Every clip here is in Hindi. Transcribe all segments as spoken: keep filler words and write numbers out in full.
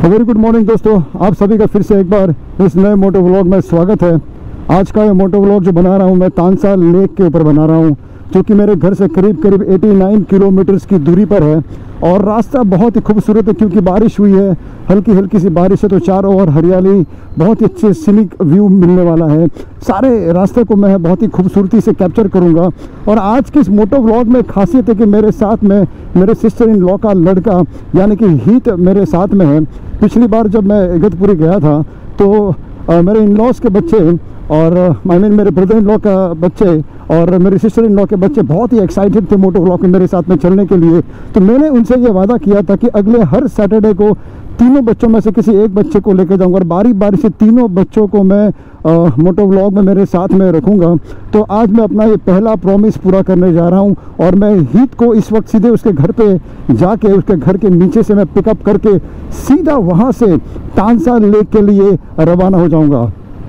वेरी गुड मॉर्निंग दोस्तों, आप सभी का फिर से एक बार इस नए मोटो व्लॉग में स्वागत है। आज का ये मोटो व्लॉग जो बना रहा हूँ मैं तानसा लेक के ऊपर बना रहा हूँ, जो कि मेरे घर से करीब करीब नवासी किलोमीटर्स की दूरी पर है। और रास्ता बहुत ही खूबसूरत है क्योंकि बारिश हुई है, हल्की हल्की सी बारिश है, तो चारों ओर हरियाली, बहुत ही अच्छे सीनिक व्यू मिलने वाला है। सारे रास्ते को मैं बहुत ही खूबसूरती से कैप्चर करूंगा। और आज के इस मोटो व्लॉग में खासियत है कि मेरे साथ में मेरे सिस्टर इन लॉ का लड़का यानी कि हीत मेरे साथ में है। पिछली बार जब मैं इगतपुरी गया था तो आ, मेरे इन लॉज के बच्चे और आई मीन मेरे ब्रदर इन लॉ का बच्चे और मेरी सिस्टर इन लॉ के बच्चे बहुत ही एक्साइटेड थे मोटो व्लॉग में मेरे साथ में चलने के लिए। तो मैंने उनसे ये वादा किया था कि अगले हर सैटरडे को तीनों बच्चों में से किसी एक बच्चे को लेकर जाऊंगा और बारी बारी से तीनों बच्चों को मैं आ, मोटो व्लॉग में मेरे साथ में रखूंगा। तो आज मैं अपना ये पहला प्रॉमिस पूरा करने जा रहा हूं और मैं हीत को इस वक्त सीधे उसके घर पे जाके उसके घर के नीचे से मैं पिकअप करके सीधा वहां से तानसा लेक के लिए रवाना हो जाऊंगा।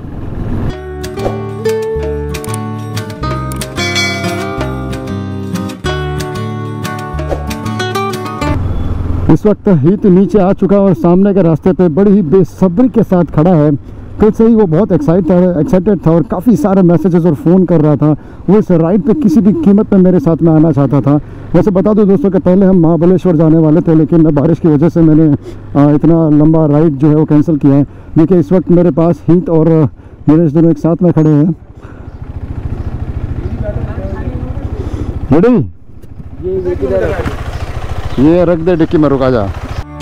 इस वक्त हीत नीचे आ चुका और सामने के रास्ते पे बड़ी ही बेसब्री के साथ खड़ा है। कल से ही वो बहुत एक्साइट एक्साइटेड था और काफ़ी सारे मैसेजेस और फ़ोन कर रहा था। वो इस राइड पे किसी भी कीमत पे मेरे साथ में आना चाहता था। वैसे बता दो दोस्तों कि पहले हम महाबलेश्वर जाने वाले थे, लेकिन बारिश की वजह से मैंने आ, इतना लंबा राइड जो है वो कैंसिल किया है। देखिए इस वक्त मेरे पास हीत और मेरे दोनों एक साथ में खड़े हैं। रेडी? ये रख दे डिक्की में, रुका जा।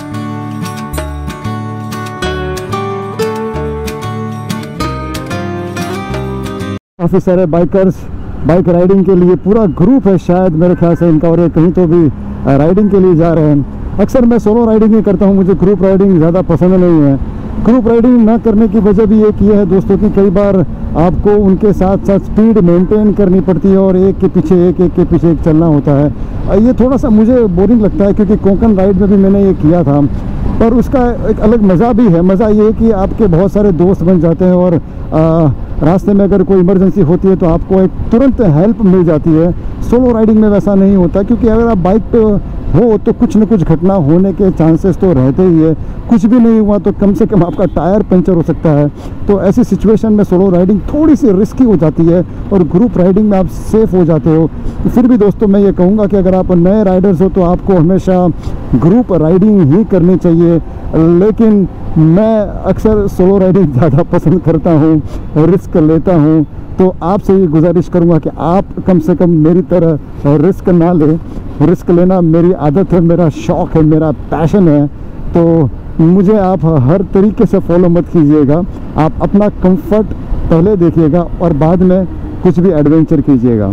काफी सारे बाइकर्स बाइक राइडिंग के लिए पूरा ग्रुप है शायद मेरे ख्याल से इनका, और ये कहीं तो भी राइडिंग के लिए जा रहे हैं। अक्सर मैं सोलो राइडिंग ही करता हूँ, मुझे ग्रुप राइडिंग ज़्यादा पसंद नहीं है। ग्रुप राइडिंग ना करने की वजह भी एक ये है दोस्तों कि कई बार आपको उनके साथ साथ स्पीड मेंटेन करनी पड़ती है और एक के पीछे एक एक के पीछे एक चलना होता है। ये थोड़ा सा मुझे बोरिंग लगता है क्योंकि कोंकण राइड में भी मैंने ये किया था, पर उसका एक अलग मज़ा भी है। मज़ा ये है कि आपके बहुत सारे दोस्त बन जाते हैं और आ, रास्ते में अगर कोई इमरजेंसी होती है तो आपको एक तुरंत हेल्प मिल जाती है। सोलो राइडिंग में वैसा नहीं होता क्योंकि अगर आप बाइक पे हो तो कुछ न कुछ घटना होने के चांसेस तो रहते ही है। कुछ भी नहीं हुआ तो कम से कम आपका टायर पंचर हो सकता है। तो ऐसी सिचुएशन में सोलो राइडिंग थोड़ी सी रिस्की हो जाती है और ग्रुप राइडिंग में आप सेफ हो जाते हो। फिर भी दोस्तों मैं ये कहूँगा कि अगर आप नए राइडर्स हो तो आपको हमेशा ग्रुप राइडिंग ही करनी चाहिए, लेकिन मैं अक्सर सोलो राइडिंग ज़्यादा पसंद करता हूँ, रिस्क लेता हूँ। तो आपसे ये गुजारिश करूँगा कि आप कम से कम मेरी तरह रिस्क ना लें। रिस्क लेना मेरी आदत है, मेरा शौक़ है, मेरा पैशन है। तो मुझे आप हर तरीके से फॉलो मत कीजिएगा। आप अपना कंफर्ट पहले देखिएगा और बाद में कुछ भी एडवेंचर कीजिएगा।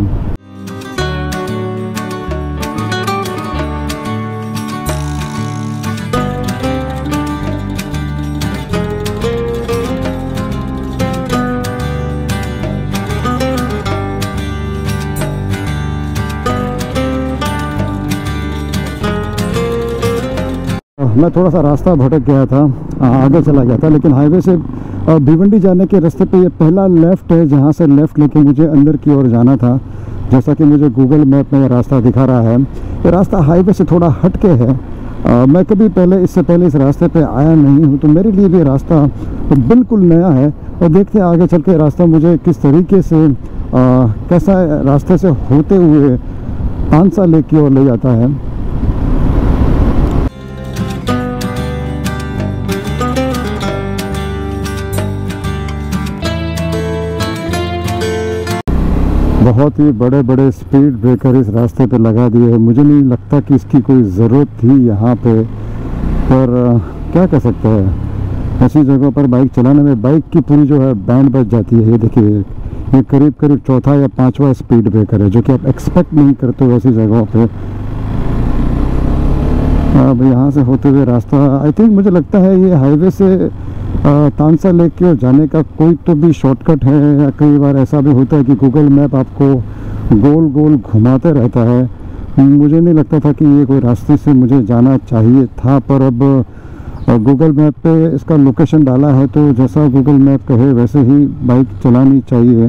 मैं थोड़ा सा रास्ता भटक गया था, आगे चला गया था, लेकिन हाईवे से भिवंडी जाने के रास्ते पे ये पहला लेफ़्ट है जहाँ से लेफ़्ट लेके मुझे अंदर की ओर जाना था। जैसा कि मुझे गूगल मैप में ये रास्ता दिखा रहा है, ये रास्ता हाईवे से थोड़ा हट के है। आ, मैं कभी पहले इससे पहले इस रास्ते पे आया नहीं हूँ, तो मेरे लिए भी रास्ता बिल्कुल नया है। और देखते हैं आगे चल के रास्ता मुझे किस तरीके से आ, कैसा रास्ते से होते हुए तानसा लेक की ओर ले जाता है। बहुत ही बड़े बड़े स्पीड ब्रेकर इस रास्ते पे लगा दिए हैं। मुझे नहीं लगता कि इसकी कोई ज़रूरत थी यहाँ पे, पर आ, क्या कर सकते हैं। ऐसी जगहों पर बाइक चलाने में बाइक की पूरी जो है बैंड बज जाती है। ये देखिए, ये करीब करीब चौथा या पांचवा स्पीड ब्रेकर है जो कि आप एक्सपेक्ट नहीं करते हो ऐसी जगहों पे। अब यहाँ से होते हुए रास्ता आई थिंक मुझे लगता है ये हाईवे से तानसा लेक की ओर जाने का कोई तो भी शॉर्टकट है। या कई बार ऐसा भी होता है कि गूगल मैप आपको गोल गोल घुमाते रहता है। मुझे नहीं लगता था कि ये कोई रास्ते से मुझे जाना चाहिए था, पर अब गूगल मैप पे इसका लोकेशन डाला है तो जैसा गूगल मैप कहे वैसे ही बाइक चलानी चाहिए।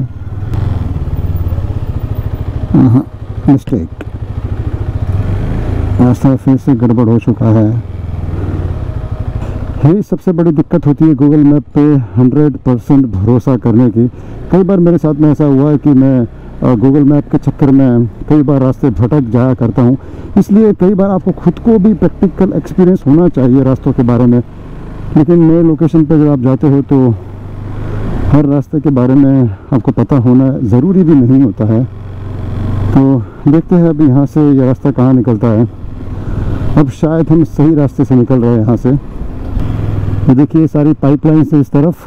हाँ, मिस्टेक, रास्ता फिर से गड़बड़ हो चुका है। यही सबसे बड़ी दिक्कत होती है गूगल मैप पे हंड्रेड परसेंट भरोसा करने की। कई बार मेरे साथ में ऐसा हुआ है कि मैं गूगल मैप के चक्कर में कई बार रास्ते भटक जाया करता हूँ। इसलिए कई बार आपको खुद को भी प्रैक्टिकल एक्सपीरियंस होना चाहिए रास्तों के बारे में। लेकिन नए लोकेशन पर जब आप जाते हो तो हर रास्ते के बारे में आपको पता होना ज़रूरी भी नहीं होता है। तो देखते हैं अभी यहाँ से ये रास्ता कहाँ निकलता है। अब शायद हम सही रास्ते से निकल रहे हैं यहाँ से। ये देखिए सारी पाइपलाइन से इस तरफ,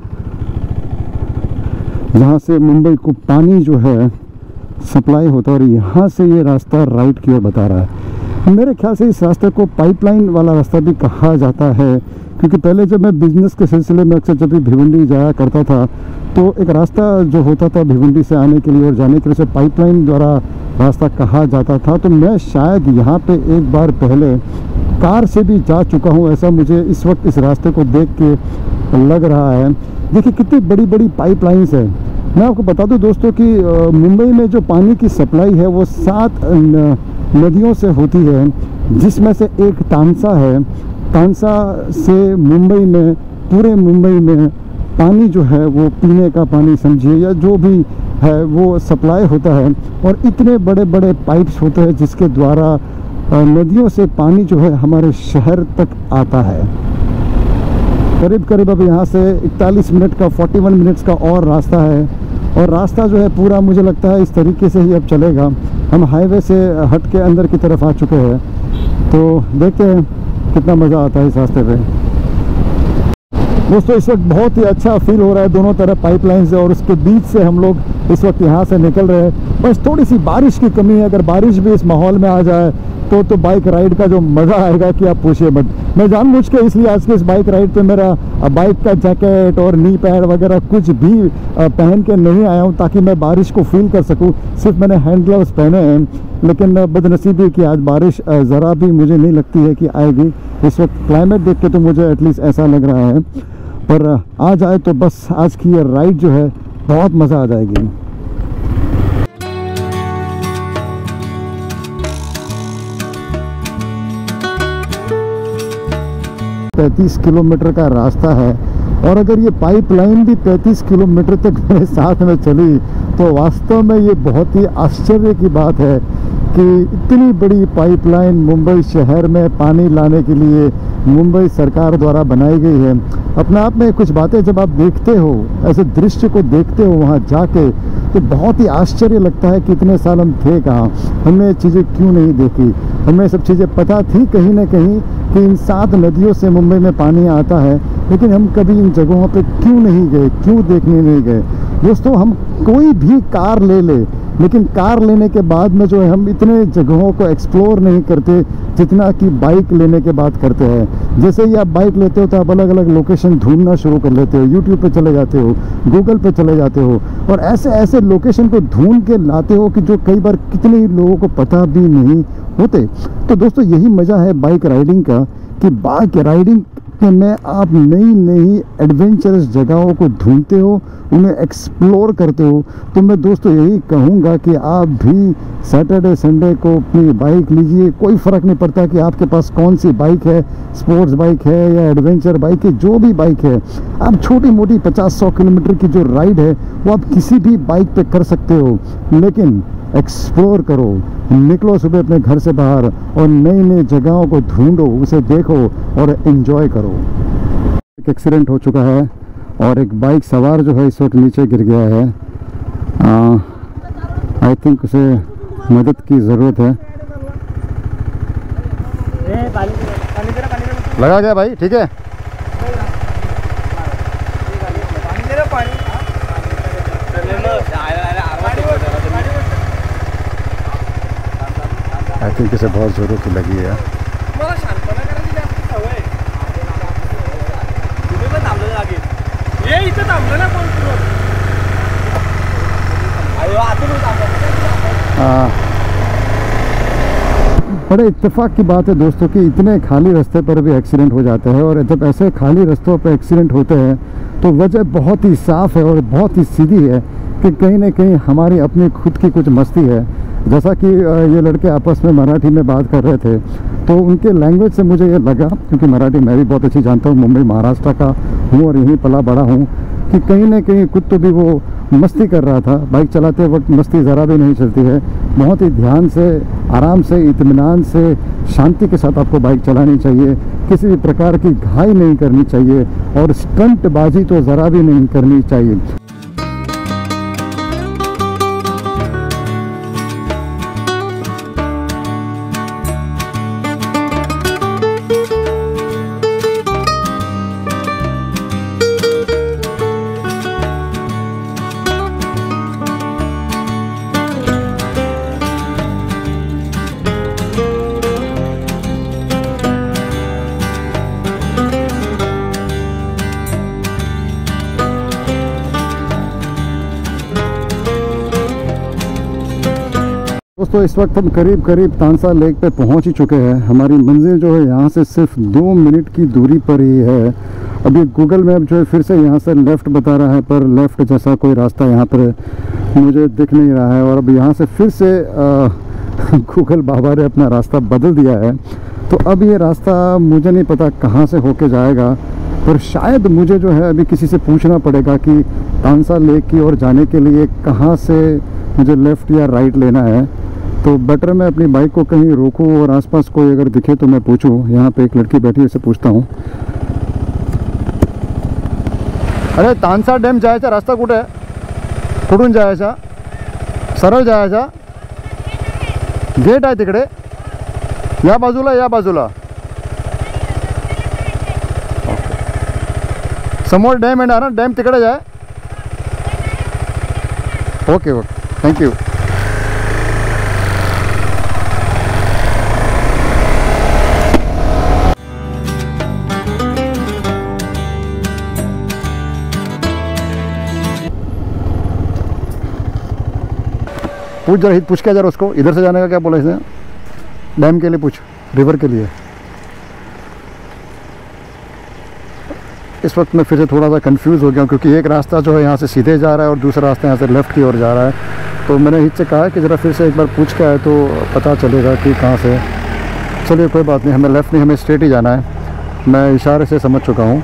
जहाँ से मुंबई को पानी जो है सप्लाई होता है, और यहाँ से ये रास्ता राइट की ओर बता रहा है। मेरे ख्याल से इस रास्ते को पाइपलाइन वाला रास्ता भी कहा जाता है, क्योंकि पहले जब मैं बिज़नेस के सिलसिले में अक्सर जब भी भिवंडी जाया करता था तो एक रास्ता जो होता था भिवंडी से आने के लिए और जाने के लिए, उसे पाइपलाइन द्वारा रास्ता कहा जाता था। तो मैं शायद यहाँ पे एक बार पहले कार से भी जा चुका हूँ, ऐसा मुझे इस वक्त इस रास्ते को देख के लग रहा है। देखिए कितनी बड़ी बड़ी पाइपलाइंस है। मैं आपको बता दूं दोस्तों कि मुंबई में जो पानी की सप्लाई है वो सात नदियों से होती है, जिसमें से एक तानसा है। तानसा से मुंबई में, पूरे मुंबई में पानी जो है वो पीने का पानी समझिए या जो भी है वो सप्लाई होता है। और इतने बड़े बड़े पाइप्स होते हैं जिसके द्वारा नदियों से पानी जो है हमारे शहर तक आता है। करीब करीब अब यहाँ से इकतालीस मिनट का इकतालीस मिनट्स का और रास्ता है, और रास्ता जो है पूरा मुझे लगता है इस तरीके से ही अब चलेगा। हम हाईवे से हट के अंदर की तरफ आ चुके हैं, तो देखते हैं कितना मज़ा आता है इस रास्ते पे। दोस्तों इस वक्त बहुत ही अच्छा फील हो रहा है, दोनों तरफ पाइपलाइन से और उसके बीच से हम लोग इस वक्त यहाँ से निकल रहे हैं। बस थोड़ी सी बारिश की कमी है, अगर बारिश भी इस माहौल में आ जाए तो तो बाइक राइड का जो मज़ा आएगा कि आप पूछिए मत। मैं जानबूझ के इसलिए आज के इस बाइक राइड पे मेरा बाइक का जैकेट और नी पैड वगैरह कुछ भी पहन के नहीं आया हूँ, ताकि मैं बारिश को फील कर सकूँ। सिर्फ मैंने हैंड ग्लव्स पहने हैं, लेकिन बदनसीबी कि आज बारिश ज़रा भी मुझे नहीं लगती है कि आएगी। इस वक्त क्लाइमेट देख के तो मुझे एटलीस्ट ऐसा लग रहा है, पर आ जाए तो बस आज की ये राइड जो है बहुत मज़ा आ जाएगी। पैंतीस किलोमीटर का रास्ता है, और अगर ये पाइपलाइन भी पैंतीस किलोमीटर तक मेरे साथ में चली तो वास्तव में ये बहुत ही आश्चर्य की बात है कि इतनी बड़ी पाइपलाइन मुंबई शहर में पानी लाने के लिए मुंबई सरकार द्वारा बनाई गई है। अपने आप में कुछ बातें जब आप देखते हो, ऐसे दृश्य को देखते हो वहाँ जाके, तो बहुत ही आश्चर्य लगता है कि इतने साल हम थे कहाँ, हमने ये चीज़ें क्यों नहीं देखी। हमें सब चीज़ें पता थी कहीं ना कहीं कि इन सात नदियों से मुंबई में पानी आता है, लेकिन हम कभी इन जगहों पे क्यों नहीं गए, क्यों देखने नहीं गए। दोस्तों हम कोई भी कार ले ले, लेकिन कार लेने के बाद में जो है हम इतने जगहों को एक्सप्लोर नहीं करते जितना कि बाइक लेने के बाद करते हैं। जैसे ही आप बाइक लेते हो तो आप अलग अलग लोकेशन ढूंढना शुरू कर लेते हो, यूट्यूब पे चले जाते हो, गूगल पे चले जाते हो, और ऐसे ऐसे लोकेशन को ढूंढ के लाते हो कि जो कई बार कितने लोगों को पता भी नहीं होते। तो दोस्तों यही मज़ा है बाइक राइडिंग का, कि बाइक राइडिंग में आप नई नई एडवेंचरस जगहों को ढूंढते हो, उन्हें एक्सप्लोर करते हो। तो मैं दोस्तों यही कहूँगा कि आप भी सैटरडे संडे को अपनी बाइक लीजिए। कोई फ़र्क नहीं पड़ता कि आपके पास कौन सी बाइक है, स्पोर्ट्स बाइक है या एडवेंचर बाइक है, जो भी बाइक है। आप छोटी मोटी पचास सौ किलोमीटर की जो राइड है वो आप किसी भी बाइक पे कर सकते हो, लेकिन एक्सप्लोर करो, निकलो सुबह अपने घर से बाहर और नई नई जगहों को ढूंढो, उसे देखो और एंजॉय करो। एक एक्सीडेंट हो चुका है और एक बाइक सवार जो है इस वक्त नीचे गिर गया है। आई थिंक उसे मदद की ज़रूरत है। लगा गया भाई, ठीक है। आई थिंक इसे बहुत ज़रूरत की लगी है। आ, बड़े इत्तेफाक की बात है दोस्तों कि इतने खाली रास्ते पर भी एक्सीडेंट हो जाते हैं, और जब ऐसे खाली रास्तों पर एक्सीडेंट होते हैं तो वजह बहुत ही साफ़ है और बहुत ही सीधी है कि कहीं ना कहीं हमारी अपनी खुद की कुछ मस्ती है। जैसा कि ये लड़के आपस में मराठी में बात कर रहे थे, तो उनके लैंग्वेज से मुझे ये लगा, क्योंकि मराठी मैं भी बहुत अच्छी जानता हूँ, मुंबई महाराष्ट्र का हूँ और यहीं पला बड़ा हूँ, कि कहीं ना कहीं खुद तो भी वो मस्ती कर रहा था। बाइक चलाते वक्त मस्ती ज़रा भी नहीं चलती है। बहुत ही ध्यान से, आराम से, इत्मीनान से, शांति के साथ आपको बाइक चलानी चाहिए। किसी भी प्रकार की घाई नहीं करनी चाहिए और स्टंटबाजी तो ज़रा भी नहीं करनी चाहिए। दोस्तों इस वक्त हम करीब करीब तानसा लेक पे पहुंच ही चुके हैं। हमारी मंजिल जो है यहाँ से सिर्फ दो मिनट की दूरी पर ही है। अभी गूगल मैप जो है फिर से यहाँ से लेफ़्ट बता रहा है, पर लेफ़्ट जैसा कोई रास्ता यहाँ पर मुझे दिख नहीं रहा है। और अब यहाँ से फिर से गूगल बाबा ने अपना रास्ता बदल दिया है। तो अब ये रास्ता मुझे नहीं पता कहाँ से होके जाएगा, पर शायद मुझे जो है अभी किसी से पूछना पड़ेगा कि तानसा लेक की ओर जाने के लिए कहाँ से मुझे लेफ़्ट या राइट लेना है। तो बेटर मैं अपनी बाइक को कहीं रोकूं और आसपास कोई अगर दिखे तो मैं पूछूं। यहाँ पे एक लड़की बैठी है, उससे पूछता हूँ। अरे तानसा डैम जायचा रास्ता कुठे आहे? कुठून जायचा? सरळ जायचा? गेट आहे तिकडे, या बाजूला या बाजूला समोर डॅम येणार ना, डॅम तिकडे आहे। Okay okay, thank you. पूछ जरा, पूछ क्या जरा उसको, इधर से जाने का क्या बोला इसने? डैम के लिए पूछ, रिवर के लिए। इस वक्त मैं फिर से थोड़ा सा कंफ्यूज हो गया हूँ, क्योंकि एक रास्ता जो है यहाँ से सीधे जा रहा है और दूसरा रास्ता यहाँ से लेफ़्ट की ओर जा रहा है। तो मैंने हित से कहा कि ज़रा फिर से एक बार पूछ के आए तो पता चलेगा कि कहाँ से। चलिए कोई बात नहीं, हमें लेफ़्ट नहीं, हमें स्ट्रेट ही जाना है। मैं इशारे से समझ चुका हूँ।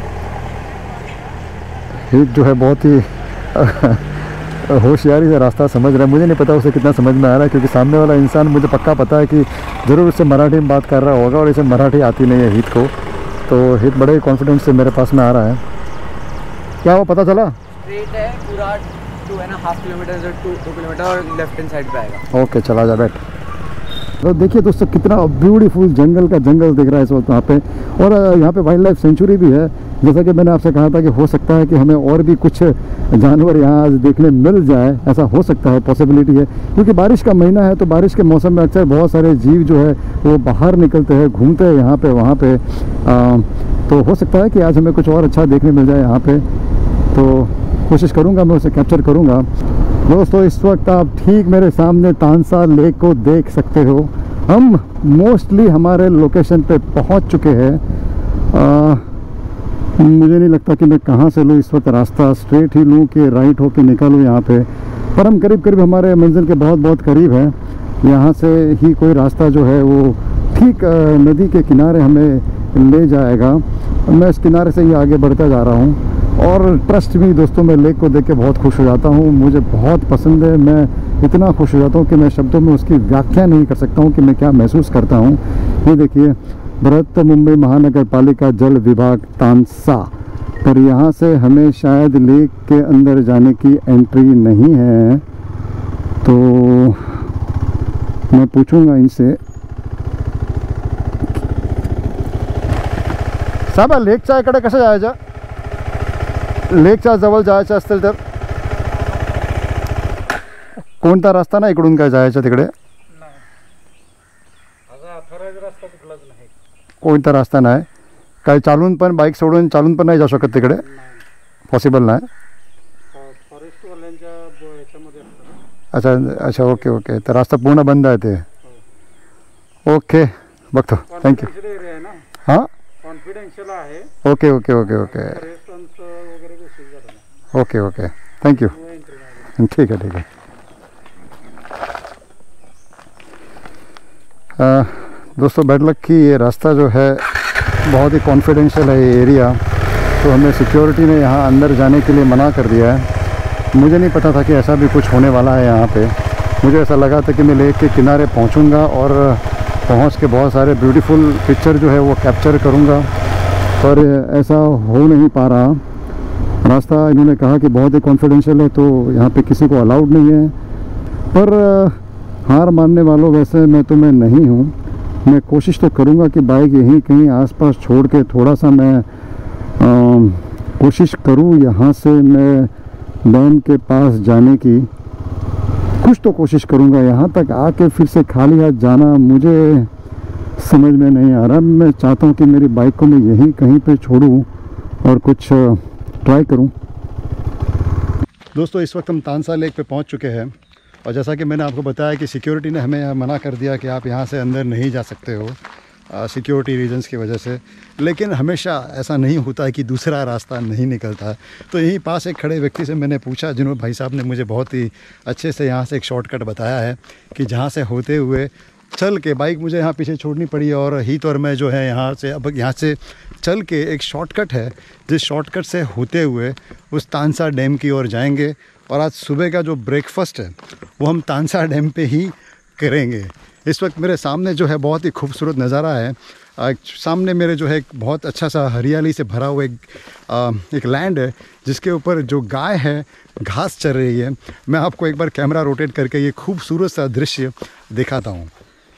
हित जो है बहुत ही होशियारी से रास्ता समझ रहा है। मुझे नहीं पता उसे कितना समझ में आ रहा है, क्योंकि सामने वाला इंसान मुझे पक्का पता है कि ज़रूर उससे मराठी में बात कर रहा होगा और इसे मराठी आती नहीं है हित को। तो हित बड़े कॉन्फिडेंस से मेरे पास में आ रहा है। क्या वो पता चला? स्ट्रेट है पूरा टू एंड हाफ किलोमीटर से टू टू किलोमीटर और लेफ्ट हैंड साइड पे आएगा। ओके चला जा, बैठ। तो देखिए दोस्तों कितना ब्यूटीफुल जंगल का जंगल दिख रहा है इस वक्त वहाँ पे। और यहाँ पे वाइल्ड लाइफ सेंचुरी भी है। जैसा कि मैंने आपसे कहा था कि हो सकता है कि हमें और भी कुछ जानवर यहाँ आज देखने मिल जाए, ऐसा हो सकता है, पॉसिबिलिटी है। क्योंकि बारिश का महीना है, तो बारिश के मौसम में अक्सर बहुत सारे जीव जो है वो बाहर निकलते हैं, घूमते हैं यहाँ पे वहाँ पे। आ, तो हो सकता है कि आज हमें कुछ और अच्छा देखने मिल जाए यहाँ पे। तो कोशिश करूँगा, मैं उसे कैप्चर करूँगा। दोस्तों इस वक्त आप ठीक मेरे सामने तानसा लेक को देख सकते हो। हम मोस्टली हमारे लोकेशन पे पहुंच चुके हैं। मुझे नहीं लगता कि मैं कहां से लूँ इस वक्त रास्ता, स्ट्रेट ही लूँ कि राइट होके निकलूँ यहाँ पे। पर हम करीब करीब हमारे मंजिल के बहुत बहुत करीब हैं। यहाँ से ही कोई रास्ता जो है वो ठीक नदी के किनारे हमें ले जाएगा। मैं इस किनारे से ही आगे बढ़ता जा रहा हूँ। और ट्रस्ट भी दोस्तों, मैं लेक को देख के बहुत खुश हो जाता हूँ। मुझे बहुत पसंद है। मैं इतना खुश हो जाता हूँ कि मैं शब्दों में उसकी व्याख्या नहीं कर सकता हूँ कि मैं क्या महसूस करता हूँ। ये देखिए, बृहत मुंबई महानगर पालिका जल विभाग तानसा। पर यहाँ से हमें शायद लेक के अंदर जाने की एंट्री नहीं है। तो मैं पूछूंगा इनसे। साहेब लेकच्या इकडे कसं जायचं? लेकच्या जवळ जायचं असेल तर कोणता रस्ता ना इकडून काय जायचं तिकडे? कोणता रस्ता नाही? काय चालून पण, बाईक सोडून चालून पण नाही जाऊ शकत तिकडे? पॉसिबल नाही? अच्छा अच्छा, ओके ओके. तर रस्ता पूर्ण बंद आहे ते. ओके, बघतो. थँक्यू. हां, कॉन्फिडेन्शियल आहे. Okay okay okay okay okay okay, thank you. ठीक आहे ठीक आहे. आ, दोस्तों बैड लक की ये रास्ता जो है बहुत ही कॉन्फिडेंशियल है ये एरिया, तो हमें सिक्योरिटी ने यहाँ अंदर जाने के लिए मना कर दिया है। मुझे नहीं पता था कि ऐसा भी कुछ होने वाला है यहाँ पे। मुझे ऐसा लगा था कि मैं लेक के किनारे पहुँचूँगा और पहुँच के बहुत सारे ब्यूटीफुल पिक्चर जो है वो कैप्चर करूँगा, पर ऐसा हो नहीं पा रहा। रास्ता इन्होंने कहा कि बहुत ही कॉन्फिडेंशियल है, तो यहाँ पे किसी को अलाउड नहीं है। पर हार मानने वालों वैसे मैं तो मैं नहीं हूँ। मैं कोशिश तो करूँगा कि बाइक यहीं कहीं आसपास छोड़ के थोड़ा सा मैं आ, कोशिश करूँ यहाँ से मैं डैम के पास जाने की। कुछ तो कोशिश करूँगा। यहाँ तक आके फिर से खाली हाथ जाना मुझे समझ में नहीं आ रहा। मैं चाहता हूँ कि मेरी बाइक को मैं यहीं कहीं पे छोड़ूँ और कुछ ट्राई करूँ। दोस्तों इस वक्त हम तानसा लेक पे पहुँच चुके हैं, और जैसा कि मैंने आपको बताया कि सिक्योरिटी ने हमें मना कर दिया कि आप यहाँ से अंदर नहीं जा सकते हो सिक्योरिटी रीजंस की वजह से। लेकिन हमेशा ऐसा नहीं होता है कि दूसरा रास्ता नहीं निकलता है। तो यहीं पास एक खड़े व्यक्ति से मैंने पूछा, जिन्होंने भाई साहब ने मुझे बहुत ही अच्छे से यहाँ से एक शॉर्टकट बताया है कि जहाँ से होते हुए चल के बाइक मुझे यहाँ पीछे छोड़नी पड़ी, और हीत और मैं जो है यहाँ से अब यहाँ से चल के एक शॉर्टकट है, जिस शॉर्टकट से होते हुए उस तानसा डैम की ओर जाएंगे। और आज सुबह का जो ब्रेकफास्ट है वो हम तानसा डैम पे ही करेंगे। इस वक्त मेरे सामने जो है बहुत ही खूबसूरत नज़ारा है। आ, सामने मेरे जो है एक बहुत अच्छा सा हरियाली से भरा हुआ एक आ, एक लैंड है, जिसके ऊपर जो गाय है घास चर रही है। मैं आपको एक बार कैमरा रोटेट करके ये खूबसूरत सा दृश्य दिखाता हूँ।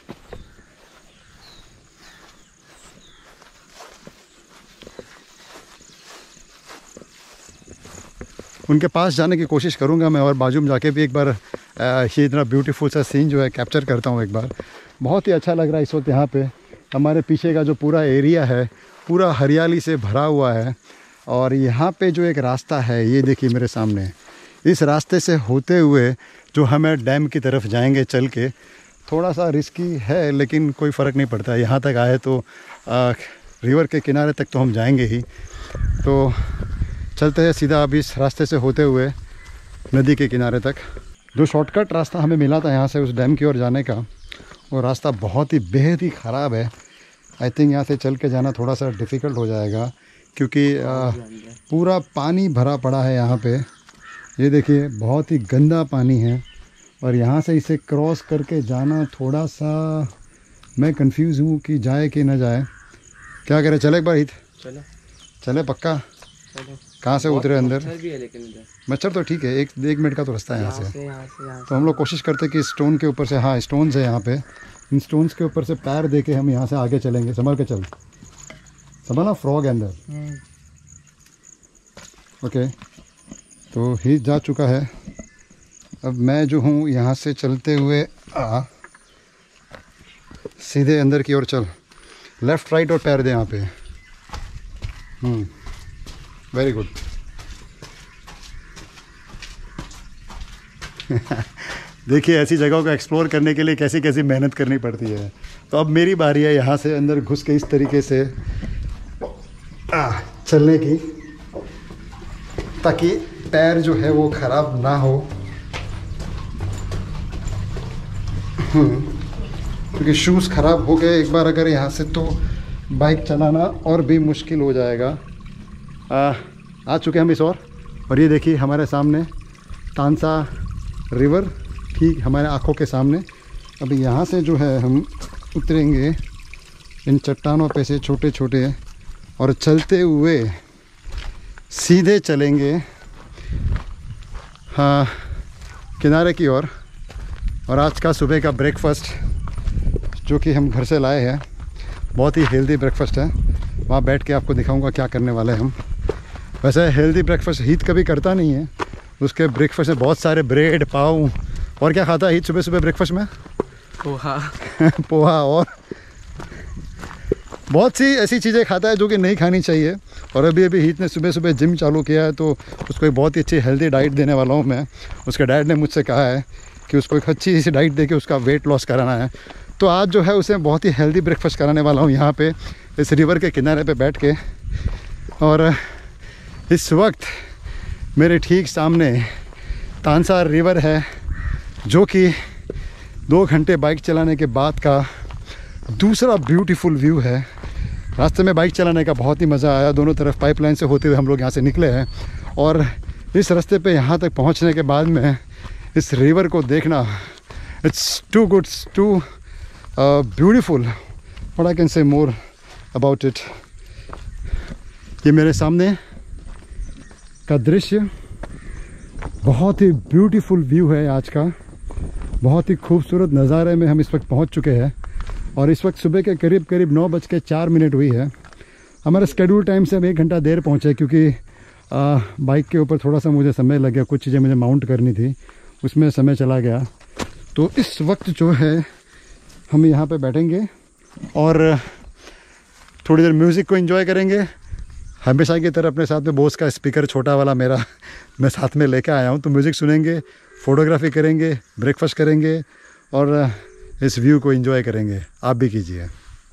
उनके पास जाने की कोशिश करूंगा मैं, और बाजू में जाके भी एक बार ये इतना ब्यूटीफुल सा सीन जो है कैप्चर करता हूँ एक बार। बहुत ही अच्छा लग रहा है इस वक्त यहाँ पे। हमारे पीछे का जो पूरा एरिया है पूरा हरियाली से भरा हुआ है, और यहाँ पे जो एक रास्ता है ये देखिए मेरे सामने, इस रास्ते से होते हुए जो हमें डैम की तरफ जाएंगे चल के। थोड़ा सा रिस्की है लेकिन कोई फ़र्क नहीं पड़ता। यहाँ तक आए तो आ, रिवर के किनारे तक तो हम जाएंगे ही। तो चलते हैं सीधा अब इस रास्ते से होते हुए नदी के किनारे तक। जो शॉर्टकट रास्ता हमें मिला था यहाँ से उस डैम की ओर जाने का, वो रास्ता बहुत ही बेहद ही ख़राब है। आई थिंक यहाँ से चल के जाना थोड़ा सा डिफ़िकल्ट हो जाएगा, क्योंकि आ, पूरा पानी भरा पड़ा है यहाँ पे। ये देखिए बहुत ही गंदा पानी है, और यहाँ से इसे क्रॉस करके जाना थोड़ा सा मैं कंफ्यूज हूँ कि जाए कि ना जाए। क्या करें, चले एक बार? हित चले चले पक्का? कहाँ से उतरे अंदर? मच्छर भी है लेकिन इधर। मच्छर तो ठीक है, एक एक मिनट का तो रास्ता है यहाँ से, से, यहाँ से, यहाँ तो हम लोग कोशिश करते कि स्टोन के ऊपर से, हाँ स्टोन्स है यहाँ पे, इन स्टोन्स के ऊपर से पैर दे के हम यहाँ से आगे चलेंगे। संभल के चल, संभल, फ्रॉग है अंदर। ओके, तो ही जा चुका है। अब मैं जो हूँ यहाँ से चलते हुए आ, सीधे अंदर की ओर चल, लेफ़्ट राइट और पैर दे यहाँ पे। Hmm very good. देखिए ऐसी जगहों को एक्सप्लोर करने के लिए कैसी कैसी मेहनत करनी पड़ती है। तो अब मेरी बारी है यहाँ से अंदर घुस के इस तरीके से आ, चलने की, ताकि पैर जो है वो ख़राब ना हो। क्योंकि शूज़ ख़राब हो गए एक बार अगर यहाँ से, तो बाइक चलाना और भी मुश्किल हो जाएगा। आ, आ चुके हम इस ओर, और ये देखिए हमारे सामने तानसा रिवर ठीक हमारे आँखों के सामने। अब यहाँ से जो है हम उतरेंगे इन चट्टानों पे से छोटे छोटे, और चलते हुए सीधे चलेंगे हाँ किनारे की ओर। और, और आज का सुबह का ब्रेकफास्ट जो कि हम घर से लाए हैं, बहुत ही हेल्दी ब्रेकफास्ट है। वहाँ बैठ के आपको दिखाऊंगा क्या करने वाले हैं हम। वैसे हेल्दी ब्रेकफास्ट हीत कभी करता नहीं है। उसके ब्रेकफास्ट में बहुत सारे ब्रेड, पाव, और क्या खाता है हीत सुबह सुबह ब्रेकफास्ट में? पोहा पोहा और बहुत सी ऐसी चीज़ें खाता है जो कि नहीं खानी चाहिए। और अभी अभी हीत ने सुबह सुबह जिम चालू किया है, तो उसको एक बहुत ही अच्छी हेल्दी डाइट देने वाला हूँ मैं। उसके डैड ने मुझसे कहा है कि उसको एक अच्छी सी डाइट दे के उसका वेट लॉस कराना है। तो आज जो है उसे बहुत ही हेल्दी ब्रेकफास्ट कराने वाला हूँ यहाँ पे इस रिवर के किनारे पे बैठ के। और इस वक्त मेरे ठीक सामने तानसा रिवर है, जो कि दो घंटे बाइक चलाने के बाद का दूसरा ब्यूटीफुल व्यू है। रास्ते में बाइक चलाने का बहुत ही मज़ा आया। दोनों तरफ पाइपलाइन से होते हुए हम लोग यहाँ से निकले हैं और इस रास्ते पे यहाँ तक पहुँचने के बाद में इस रिवर को देखना, it's too good, too beautiful, what I can say more about it. ये मेरे सामने का दृश्य बहुत ही ब्यूटीफुल व्यू है आज का। बहुत ही खूबसूरत नज़ारे में हम इस वक्त पहुंच चुके हैं और इस वक्त सुबह के करीब करीब नौ बज के चार मिनट हुई है। हमारे स्केड्यूल टाइम से हम एक घंटा देर पहुंचे क्योंकि आ, बाइक के ऊपर थोड़ा सा मुझे समय लग गया, कुछ चीज़ें मुझे माउंट करनी थी, उसमें समय चला गया। तो इस वक्त जो है हम यहाँ पे बैठेंगे और थोड़ी देर म्यूज़िक को एंजॉय करेंगे। हमेशा की तरह अपने साथ में बोस का स्पीकर छोटा वाला मेरा मैं साथ में लेकर आया हूँ, तो म्यूज़िक सुनेंगे, फ़ोटोग्राफी करेंगे, ब्रेकफास्ट करेंगे और इस व्यू को एंजॉय करेंगे। आप भी कीजिए।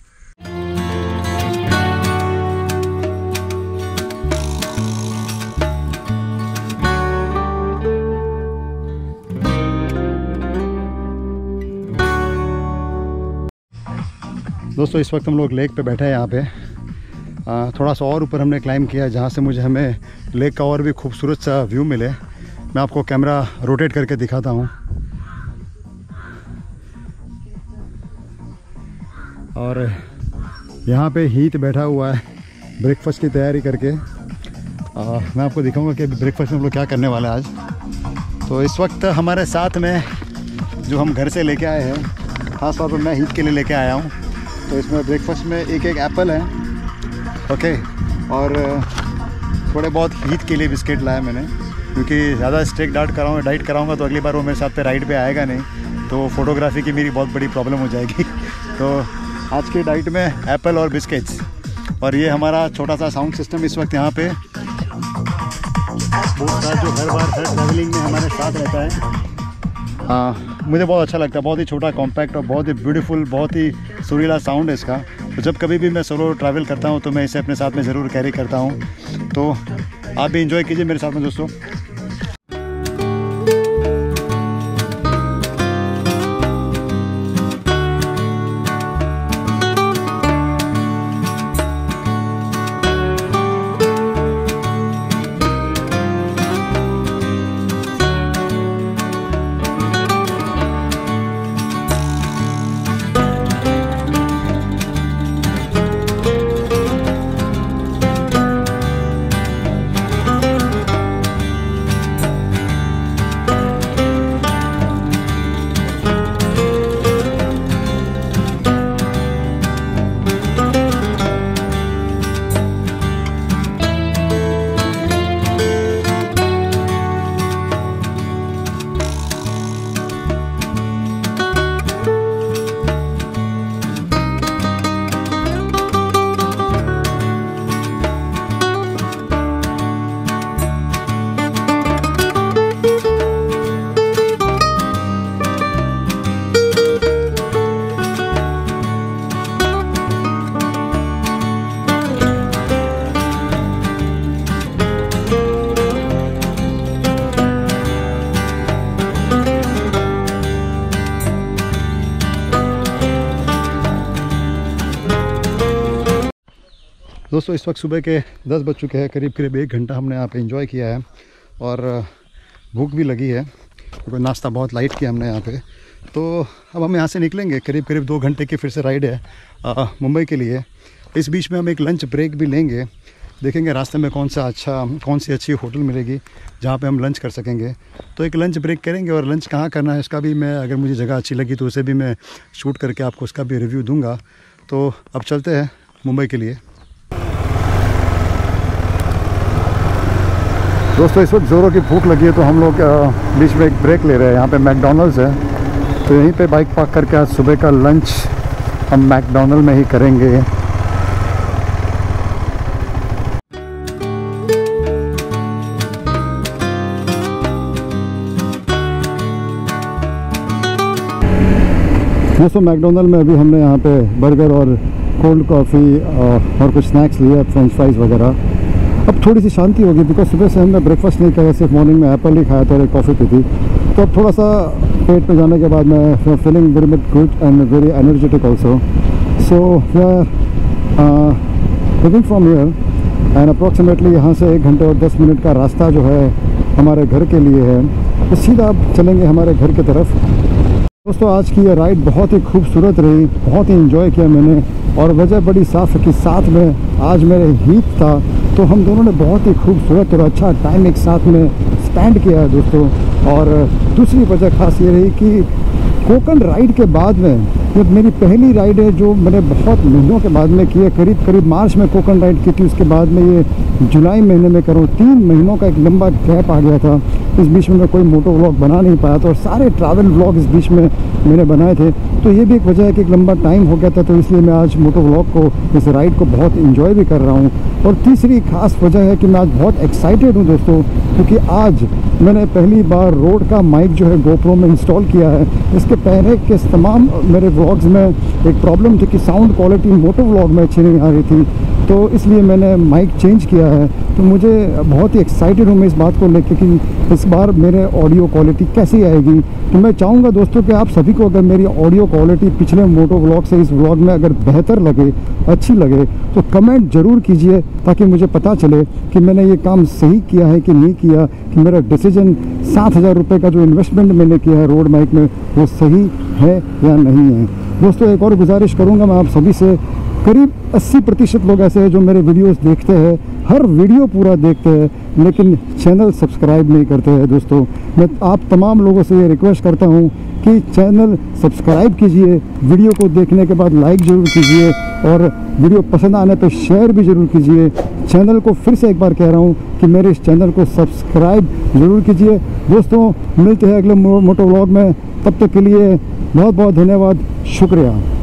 दोस्तों इस वक्त हम लोग लेक पे बैठे हैं यहाँ पे। आ, थोड़ा सा और ऊपर हमने क्लाइंब किया जहाँ से मुझे हमें लेक का और भी खूबसूरत सा व्यू मिले। मैं आपको कैमरा रोटेट करके दिखाता हूँ। और यहाँ पे हीत बैठा हुआ है ब्रेकफास्ट की तैयारी करके। आ, मैं आपको दिखाऊंगा कि ब्रेकफास्ट में हम लोग क्या करने वाले हैं आज। तो इस वक्त हमारे साथ में जो हम घर से लेके आए हैं, ख़ास तौर पर मैं हीत के लिए लेके आया हूँ। तो इसमें ब्रेकफास्ट में एक एक एप्पल है, ओके, और थोड़े बहुत हीत के लिए बिस्किट लाया मैंने, क्योंकि ज़्यादा स्ट्रिक्ट डाइट कराऊँ डाइट कराऊँगा तो अगली बार वो मेरे साथ पे राइड पे आएगा नहीं, तो फोटोग्राफी की मेरी बहुत बड़ी प्रॉब्लम हो जाएगी। तो आज की डाइट में एप्पल और बिस्किट्स। और ये हमारा छोटा सा साउंड सिस्टम इस वक्त यहाँ पे बहुत सारा जो हर बार हर ट्रैवलिंग में हमारे साथ रहता है। हाँ, मुझे बहुत अच्छा लगता है। बहुत ही छोटा, कॉम्पैक्ट और बहुत ही ब्यूटीफुल, बहुत ही सुरीला साउंड है इसका। तो जब कभी भी मैं सोलो ट्रैवल करता हूँ तो मैं इसे अपने साथ में ज़रूर कैरी करता हूँ। तो आप भी इंजॉय कीजिए मेरे साथ में दोस्तों। दोस्तों इस वक्त सुबह के दस बज चुके हैं। करीब करीब एक घंटा हमने यहाँ पे एंजॉय किया है और भूख भी लगी है क्योंकि नाश्ता बहुत लाइट किया हमने यहाँ पे। तो अब हम यहाँ से निकलेंगे। करीब करीब दो घंटे की फिर से राइड है मुंबई के लिए। इस बीच में हम एक लंच ब्रेक भी लेंगे, देखेंगे रास्ते में कौन सा अच्छा कौन सी अच्छी होटल मिलेगी जहाँ पे हम लंच कर सकेंगे। तो एक लंच ब्रेक करेंगे और लंच कहाँ करना है इसका भी मैं, अगर मुझे जगह अच्छी लगी तो उसे भी मैं शूट करके आपको उसका भी रिव्यू दूँगा। तो अब चलते हैं मुंबई के लिए। दोस्तों इस वक्त ज़ोरों की भूख लगी है तो हम लोग बीच में एक ब्रेक ले रहे हैं। यहाँ पे मैकडॉनल्ड्स है तो यहीं पे बाइक पार्क करके आज सुबह का लंच हम मैकडॉनल्ड में ही करेंगे। दोस्तों मैकडॉनल्ड में अभी हमने यहाँ पे बर्गर और कोल्ड कॉफ़ी और कुछ स्नैक्स लिए, फ्रेंच फ्राइज़ वगैरह। अब थोड़ी सी शांति होगी बिकॉज सुबह से हमने ब्रेकफास्ट नहीं किया, सिर्फ मॉर्निंग में एप्पल ही खाया था और एक कॉफ़ी पी थी। तो अब थोड़ा सा पेट में जाने के बाद मैं feeling very much good and very energetic also. So we are living from here and approximately यहाँ से एक घंटे और दस मिनट का रास्ता जो है हमारे घर के लिए है, तो सीधा अब चलेंगे हमारे घर की तरफ। दोस्तों आज की ये राइड बहुत ही खूबसूरत रही, बहुत ही इन्जॉय किया मैंने, और वजह बड़ी साफ़ है कि साथ में आज मेरे हीत था, तो हम दोनों ने बहुत ही खूबसूरत और अच्छा टाइम एक साथ में स्पेंड किया है दोस्तों। और दूसरी वजह खास ये रही कि कोकण राइड के बाद में ये मेरी पहली राइड है जो मैंने बहुत महीनों के बाद में की है। करीब करीब मार्च में कोकण राइड की थी, उसके बाद में ये जुलाई महीने में करूँ, तीन महीनों का एक लंबा गैप आ गया था। इस बीच में मैं कोई मोटो व्लॉग बना नहीं पाया था और सारे ट्रैवल व्लॉग इस बीच में मैंने बनाए थे, तो ये भी एक वजह है कि एक लंबा टाइम हो गया था, तो इसलिए मैं आज मोटो व्लॉग को, इस राइड को बहुत इंजॉय भी कर रहा हूँ। और तीसरी खास वजह है कि मैं आज बहुत एक्साइटेड हूँ दोस्तों, क्योंकि आज मैंने पहली बार रोड का माइक जो है गोप्रो में इंस्टॉल किया है। इसके पहले के तमाम मेरे व्लॉग्स में एक प्रॉब्लम थी कि साउंड क्वालिटी मोटो व्लॉग में अच्छी नहीं आ रही थी, तो इसलिए मैंने माइक चेंज किया है। तो मुझे बहुत ही एक्साइटेड हूँ मैं इस बात को लेकर कि इस बार मेरे ऑडियो क्वालिटी कैसी आएगी। तो मैं चाहूँगा दोस्तों कि आप सभी को अगर मेरी ऑडियो क्वालिटी पिछले मोटो व्लॉग से इस व्लॉग में अगर बेहतर लगे, अच्छी लगे, तो कमेंट ज़रूर कीजिए ताकि मुझे पता चले कि मैंने ये काम सही किया है कि नहीं किया, कि मेरा डिसीजन सात हज़ार रुपये का जो इन्वेस्टमेंट मैंने किया है रोड माइक में वो सही है या नहीं है। दोस्तों एक और गुजारिश करूँगा मैं आप सभी से, करीब अस्सी प्रतिशत लोग ऐसे हैं जो मेरे वीडियोस देखते हैं, हर वीडियो पूरा देखते हैं, लेकिन चैनल सब्सक्राइब नहीं करते हैं। दोस्तों मैं आप तमाम लोगों से ये रिक्वेस्ट करता हूँ कि चैनल सब्सक्राइब कीजिए, वीडियो को देखने के बाद लाइक ज़रूर कीजिए और वीडियो पसंद आने पर शेयर भी ज़रूर कीजिए। चैनल को फिर से एक बार कह रहा हूँ कि मेरे इस चैनल को सब्सक्राइब ज़रूर कीजिए। दोस्तों मिलते हैं अगले मोटो व्लॉग में, तब तक के लिए बहुत बहुत धन्यवाद, शुक्रिया।